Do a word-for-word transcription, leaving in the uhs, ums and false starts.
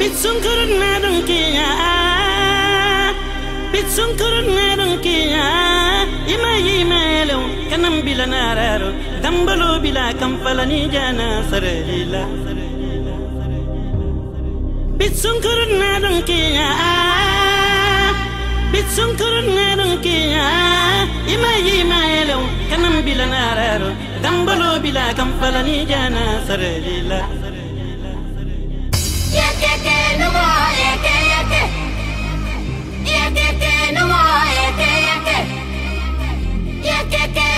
Bitsunkurun na dunkiya, bitsunkurun na dunkiya. Ima ima elo kanam bila nararo, dambalo bila kampala ni jana sarila. Bitsunkurun na dunkiya, bitsunkurun na dunkiya. Ima ima elo kanam bila nararo, dambalo bila kampala ni jana sarila. Yeke no more, yeke yeke, yeke no more, yeke yeke, yeke.